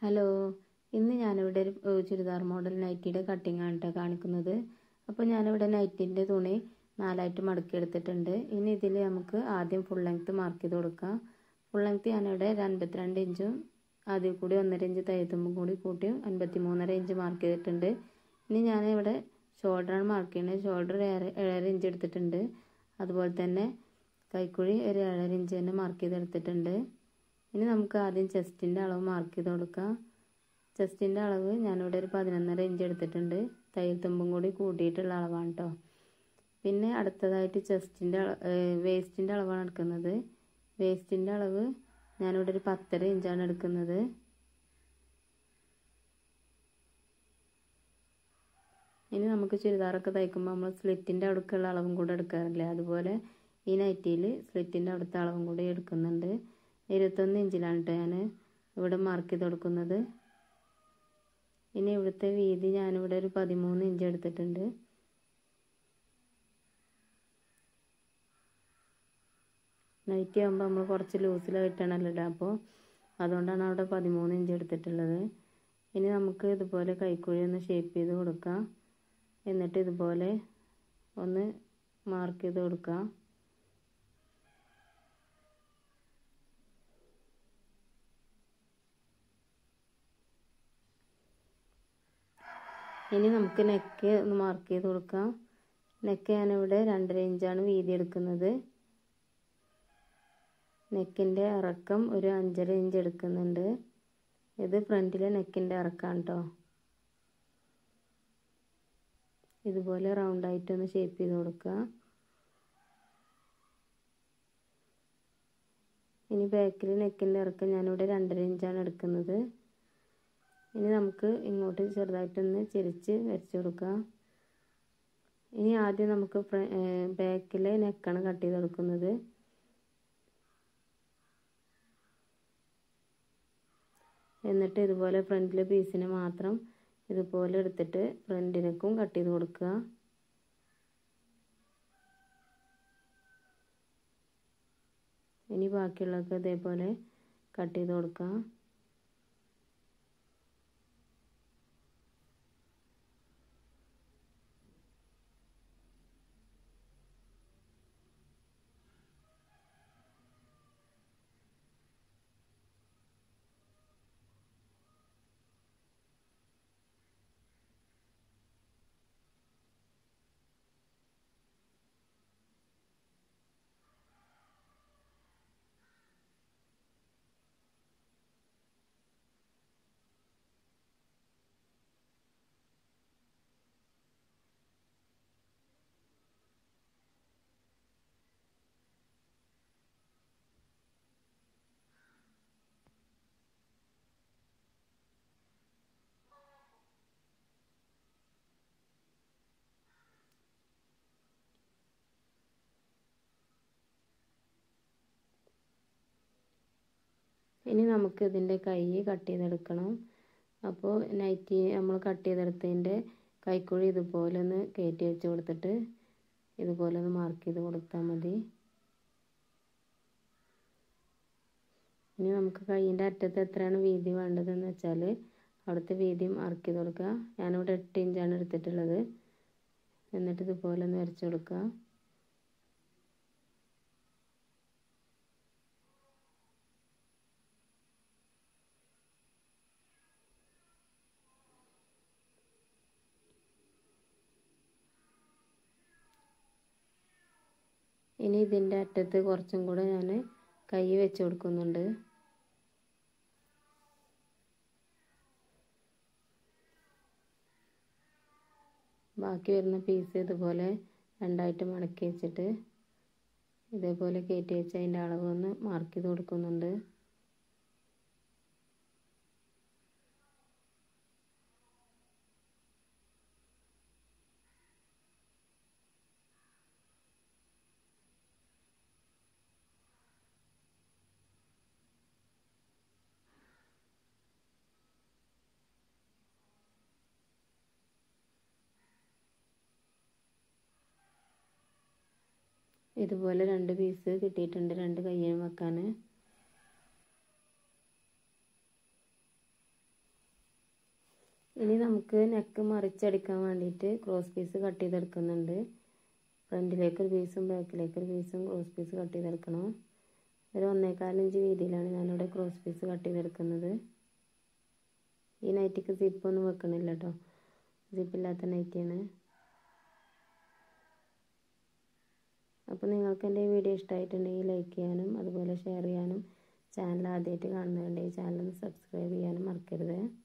Hello, ഇന്ന് ഞാനിവിടെ ഒരു ചുരിദാർ മോഡൽ നൈറ്റിയുടെ കട്ടിംഗ് ആണ് കേട്ടോ കാണിക്കുന്നത്. അപ്പോൾ ഞാനിവിടെ നൈറ്റിൻ്റെ തുണി 4ആയിട്ട് മടക്കി എടുത്തിട്ടുണ്ട്. ഇനി ഇതിൽ നമുക്ക് ആദ്യം ഫുൾ ലെങ്ത്ത് മാർക്ക് ചെയ്ത് കൊടുക്കാം. ഫുൾ ലെങ്ത്ത് ഞാനിവിടെ 52 ഇഞ്ചും അതിൽ കൂടി 1.5 ഇഞ്ച് തയ്യത്തുമ്പും കൂടി കൂട്ടി 53.5 ഇഞ്ച് മാർക്ക് ചെയ്തിട്ടുണ്ട്. ഇനി ഞാനിവിടെ ഷോൾഡറാണ് മാർക്ക് ചെയ്യുന്നത്. ഷോൾഡർ 7.5 ഇഞ്ച് എടുത്തിട്ടുണ്ട്. അതുപോലെ തന്നെ കൈക്കുഴി ഒരു 7.5 ഇഞ്ച് തന്നെ മാർക്ക് ചെയ്തെടുത്തിട്ടുണ്ട്. ഇനി നമുക്ക് ആദ്യം ചെസ്റ്റിൻ്റെ അളവ് മാർക്ക് ചെയ്ത് കൊടുക്കാം. ചെസ്റ്റിൻ്റെ അളവ് ഞാനിവിടെ ഒരു 11.5 ഇഞ്ച് എടുത്തിട്ടുണ്ട്. തയ്യൽ തുമ്പും കൂടി കൂട്ടിയിട്ടുള്ള അളവാണ് കേട്ടോ. പിന്നെ അടുത്തതായിട്ട് വേസ്റ്റിൻ്റെ അളവാണ് എടുക്കുന്നത്. വേസ്റ്റിൻ്റെ അളവ് ഞാനിവിടെ ഒരു 10.5 ഇഞ്ചാണ് എടുക്കുന്നത്. ഇനി നമുക്ക് ചുരിദാറൊക്കെ തയ്ക്കുമ്പോൾ നമ്മൾ സ്ലിറ്റിൻ്റെ അവിടേക്കുള്ള അളവും കൂടെ എടുക്കാറില്ലേ, അതുപോലെ ഈ നൈറ്റിയിൽ സ്ലിറ്റിൻ്റെ അവിടുത്തെ അളവും കൂടി എടുക്കുന്നുണ്ട്. 21 ഇഞ്ചിലാണ് കേട്ടോ ഞാൻ ഇവിടെ മാർക്ക് ചെയ്ത് കൊടുക്കുന്നത്. ഇനി ഇവിടുത്തെ വീതി ഞാനിവിടെ ഒരു 13 ഇഞ്ച് എടുത്തിട്ടുണ്ട്. നൈറ്റി ആകുമ്പോൾ നമ്മൾ കുറച്ച് ലൂസിലായിട്ടാണല്ലോ ഇടുക, അപ്പോൾ അതുകൊണ്ടാണ് അവിടെ 13 ഇഞ്ച് എടുത്തിട്ടുള്ളത്. ഇനി നമുക്ക് ഇതുപോലെ കൈക്കുഴി ഒന്ന് ഷേപ്പ് ചെയ്ത് കൊടുക്കാം. എന്നിട്ട് ഇതുപോലെ ഒന്ന് മാർക്ക് ചെയ്ത് കൊടുക്കാം. ഇനി നമുക്ക് നെക്ക് ഒന്ന് മാർക്ക് ചെയ്ത് കൊടുക്കാം. നെക്ക് ഞാനിവിടെ 2.5 ഇഞ്ചാണ് വീതി എടുക്കുന്നത്. നെക്കിൻ്റെ ഇറക്കം ഒരു 5.5 ഇഞ്ച് എടുക്കുന്നുണ്ട്. ഇത് ഫ്രണ്ടിലെ നെക്കിൻ്റെ ഇറക്കമാണ് കേട്ടോ. ഇതുപോലെ റൗണ്ടായിട്ടൊന്ന് ഷേപ്പ് ചെയ്ത് കൊടുക്കുക. ഇനി ബാക്കിൽ നെക്കിൻ്റെ ഇറക്കം ഞാനിവിടെ 2.5 ഇഞ്ചാണ് എടുക്കുന്നത്. ഇനി നമുക്ക് ഇങ്ങോട്ട് ചെറുതായിട്ടൊന്ന് ചെരിച്ച് വരച്ച് കൊടുക്കാം. ഇനി ആദ്യം നമുക്ക് ബാക്കിലെ നെക്കാണ് കട്ട് ചെയ്ത് കൊടുക്കുന്നത്. എന്നിട്ട് ഇതുപോലെ ഫ്രണ്ടിലെ പീസിനെ മാത്രം ഇതുപോലെ എടുത്തിട്ട് ഫ്രണ്ടിലേക്കും കട്ട് ചെയ്ത് കൊടുക്കുക. ഇനി ബാക്കിയുള്ളതൊക്കെ ഇതേപോലെ കട്ട് ചെയ്ത് കൊടുക്കാം. ഇനി നമുക്ക് ഇതിൻ്റെ കൈ കട്ട് ചെയ്തെടുക്കണം. അപ്പോൾ നൈറ്റി നമ്മൾ കട്ട് ചെയ്തെടുത്തതിൻ്റെ കൈക്കുഴി ഇതുപോലെ ഒന്ന് കയറ്റി വെച്ച് കൊടുത്തിട്ട് ഇതുപോലെ ഒന്ന് മാർക്ക് ചെയ്ത് കൊടുത്താൽ മതി. ഇനി നമുക്ക് കൈയിൻ്റെ അറ്റത്ത് എത്രയാണ് വീതി വേണ്ടതെന്ന് വെച്ചാൽ അവിടുത്തെ വീതി മാർക്ക് ചെയ്ത് കൊടുക്കുക. ഞാനിവിടെ 8 ഇഞ്ചാണ് എടുത്തിട്ടുള്ളത്. എന്നിട്ട് ഇതുപോലെ ഒന്ന് വരച്ച് കൊടുക്കുക. ഇനി ഇതിൻ്റെ അറ്റത്ത് കുറച്ചും കൂടെ ഞാൻ കൈ വെച്ച് കൊടുക്കുന്നുണ്ട്. ബാക്കി വരുന്ന പീസ് ഇതുപോലെ രണ്ടായിട്ട് മടക്കി വെച്ചിട്ട് ഇതേപോലെ കയറ്റി വെച്ച് അതിൻ്റെ അളവ് ഒന്ന് മാർക്ക് ചെയ്ത് കൊടുക്കുന്നുണ്ട്. ഇതുപോലെ 2 പീസ് കിട്ടിയിട്ടുണ്ട്, 2 കയ്യിലും വെക്കാൻ. ഇനി നമുക്ക് നെക്ക് മറിച്ചടിക്കാൻ വേണ്ടിയിട്ട് ക്രോസ് പീസ് കട്ട് ചെയ്തെടുക്കുന്നുണ്ട്. ഫ്രണ്ടിലേക്ക് ഒരു പീസും ബാക്കിലേക്ക് ഒരു പീസും ക്രോസ് പീസ് കട്ട് ചെയ്തെടുക്കണം. ഒരു 1.25 ഇഞ്ച് വീതിയിലാണ് ഞാനിവിടെ ക്രോസ് പീസ് കട്ട് ചെയ്തെടുക്കുന്നത്. ഈ നൈറ്റിക്ക് സിപ്പൊന്നും വെക്കണില്ല കേട്ടോ, സിപ്പില്ലാത്ത നൈറ്റിയാണ്. അപ്പോൾ നിങ്ങൾക്ക് എൻ്റെ ഈ വീഡിയോ ഇഷ്ടമായിട്ടുണ്ടെങ്കിൽ ലൈക്ക് ചെയ്യാനും അതുപോലെ ഷെയർ ചെയ്യാനും, ചാനൽ ആദ്യമായിട്ട് കാണുന്നുണ്ടെങ്കിൽ ചാനൽ ഒന്ന് സബ്സ്ക്രൈബ് ചെയ്യാനും മറക്കരുത്.